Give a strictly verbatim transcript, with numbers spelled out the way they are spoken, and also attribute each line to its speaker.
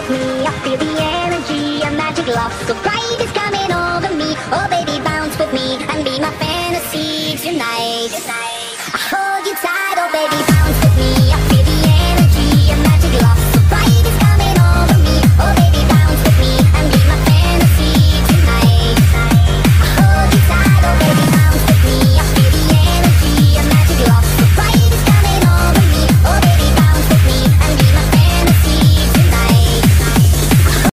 Speaker 1: me up, feel the energy, a magic love so bright is coming